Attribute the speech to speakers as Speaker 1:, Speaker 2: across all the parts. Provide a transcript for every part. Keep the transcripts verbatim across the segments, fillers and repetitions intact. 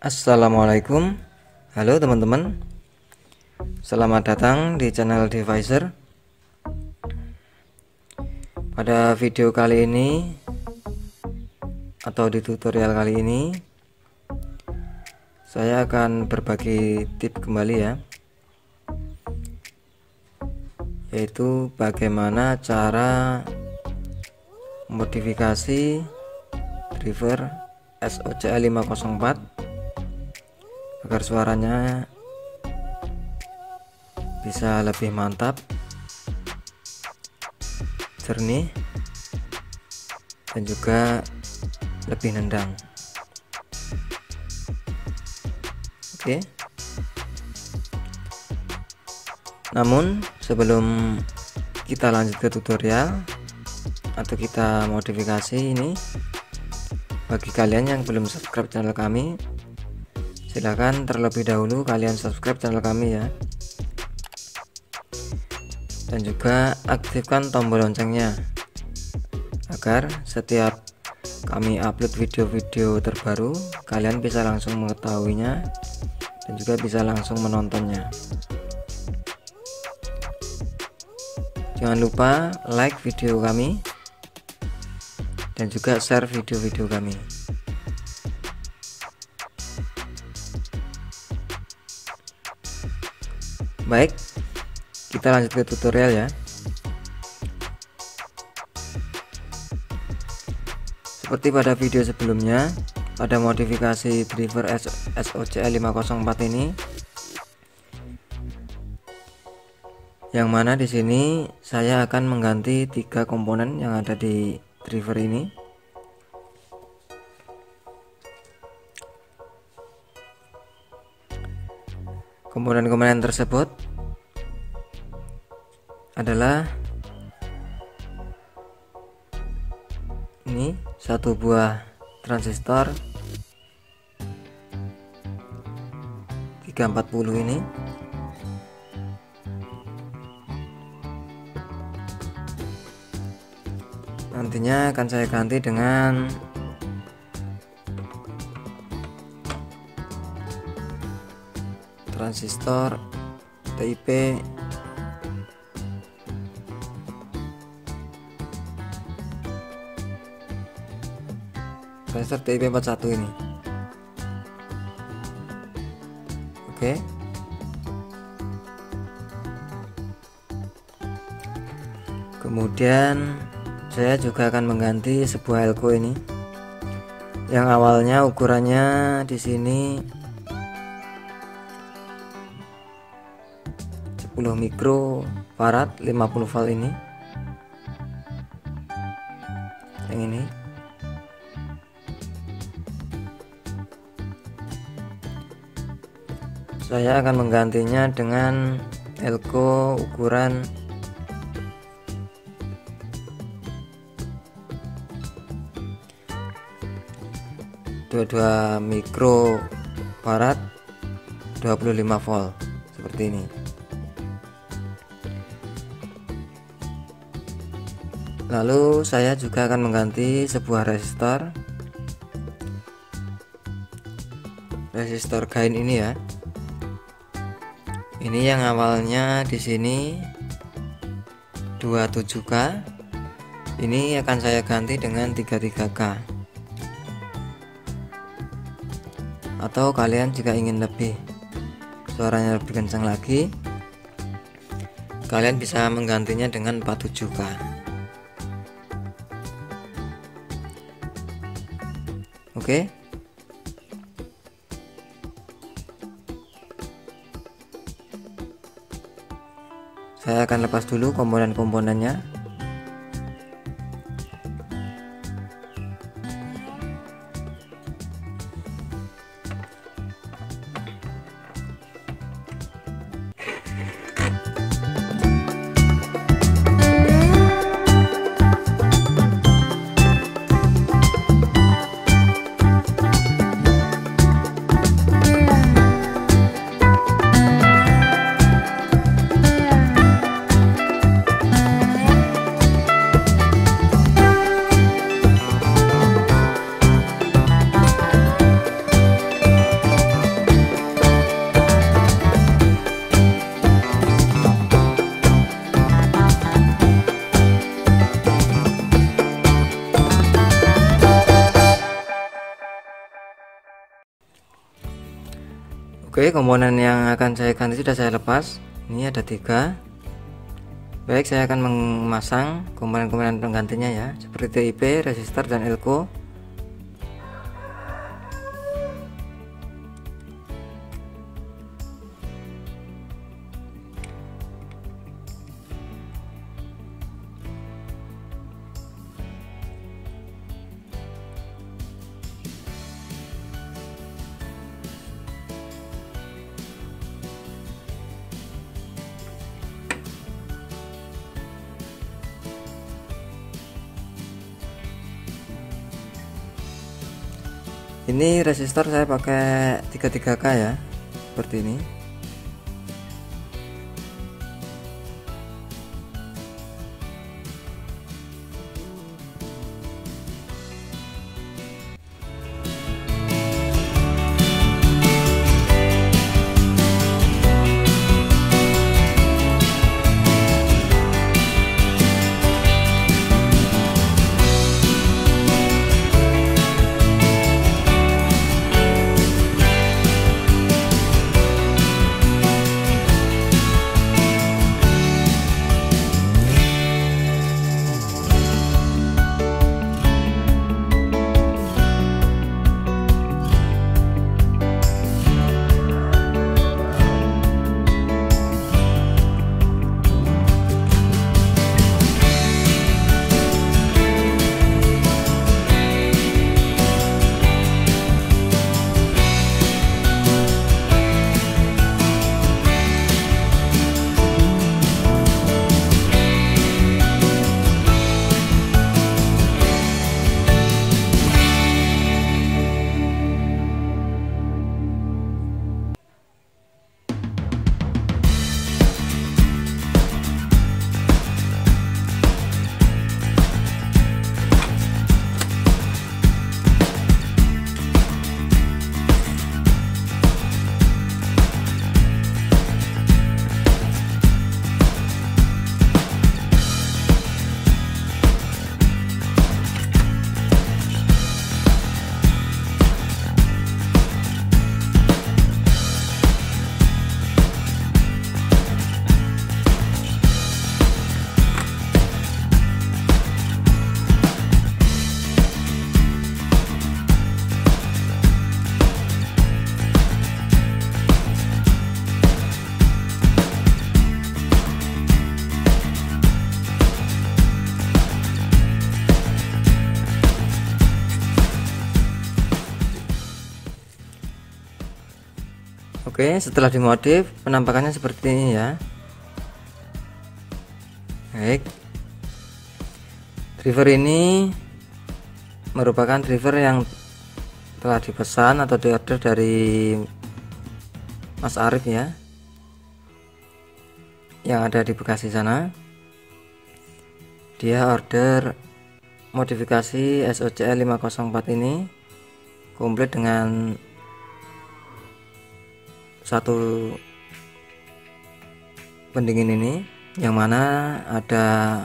Speaker 1: Assalamualaikum. Halo teman-teman, selamat datang di channel Devicer. Pada video kali ini atau di tutorial kali ini saya akan berbagi tips kembali ya, yaitu bagaimana cara modifikasi driver S O C L lima nol empat agar suaranya bisa lebih mantap, jernih, dan juga lebih nendang. Oke. Namun sebelum kita lanjut ke tutorial atau kita modifikasi ini, bagi kalian yang belum subscribe channel kami, silakan terlebih dahulu kalian subscribe channel kami ya, dan juga aktifkan tombol loncengnya agar setiap kami upload video-video terbaru kalian bisa langsung mengetahuinya dan juga bisa langsung menontonnya. Jangan lupa like video kami dan juga share video-video kami. Baik, kita lanjut ke tutorial ya. Seperti pada video sebelumnya, pada modifikasi driver S O C L lima nol empat ini, yang mana di sini saya akan mengganti tiga komponen yang ada di driver ini. Komponen-komponen tersebut adalah ini satu buah transistor tiga empat puluh ini, nantinya akan saya ganti dengan transistor T I P transistor T I P empat puluh satu ini. Oke. Kemudian saya juga akan mengganti sebuah elko ini yang awalnya ukurannya di sini sepuluh mikrofarad lima puluh volt ini, yang ini. Saya akan menggantinya dengan elko ukuran dua puluh dua mikrofarad dua puluh lima volt seperti ini. Lalu saya juga akan mengganti sebuah resistor resistor gain ini ya. Ini yang awalnya di sini dua puluh tujuh K, ini akan saya ganti dengan tiga puluh tiga K. Atau kalian jika ingin lebih suaranya lebih kencang lagi, kalian bisa menggantinya dengan empat puluh tujuh K. Oke. Saya akan lepas dulu komponen-komponennya. Oke, komponen yang akan saya ganti sudah saya lepas. Ini ada tiga. Baik, saya akan memasang komponen-komponen penggantinya ya, seperti T I P, resistor, dan elko. Ini resistor saya pakai tiga puluh tiga K ya, seperti ini. Oke, setelah dimodif penampakannya seperti ini ya. Baik, driver ini merupakan driver yang telah dipesan atau diorder dari Mas Arif ya, yang ada di Bekasi sana. Dia order modifikasi S O C L lima nol empat ini komplit dengan satu pendingin ini, yang mana ada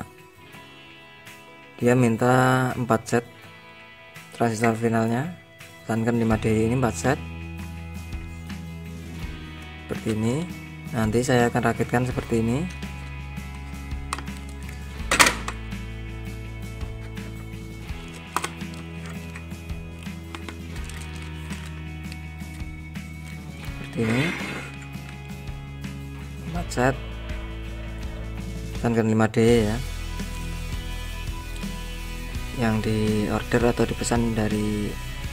Speaker 1: dia minta empat set transistor finalnya, Sanken lima D ini empat set seperti ini. Nanti saya akan rakitkan seperti ini. Ini empat set Sanken lima D ya, yang diorder atau dipesan dari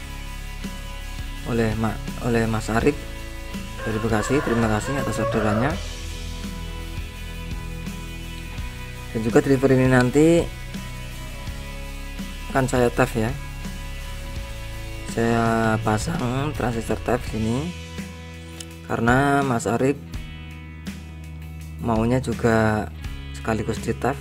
Speaker 1: oleh Ma, oleh Mas Arif dari Bekasi. Terima kasih atas orderannya. Dan juga driver ini nanti akan saya tap ya, saya pasang transistor tap sini karena Mas Arif maunya juga sekaligus di tap,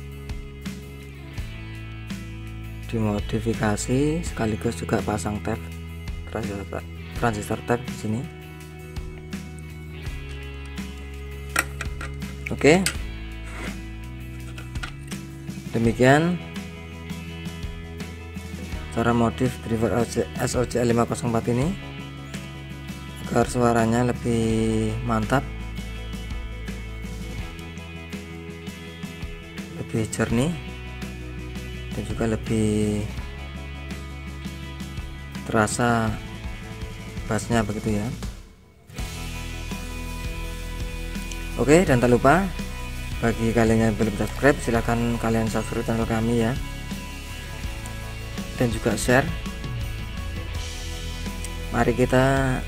Speaker 1: dimodifikasi sekaligus juga pasang tap transistor, transistor tap di sini. Oke, demikian cara modif driver S O C L lima nol empat ini agar suaranya lebih mantap, lebih jernih, dan juga lebih terasa bassnya begitu ya. Oke, dan tak lupa bagi kalian yang belum subscribe, silahkan kalian subscribe channel kami ya, dan juga share. Mari kita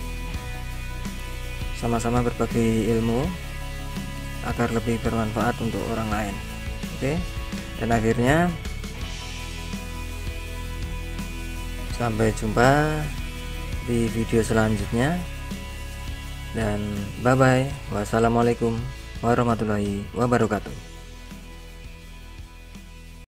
Speaker 1: sama-sama berbagi ilmu agar lebih bermanfaat untuk orang lain. Oke, dan akhirnya sampai jumpa di video selanjutnya, dan bye bye. Wassalamualaikum warahmatullahi wabarakatuh.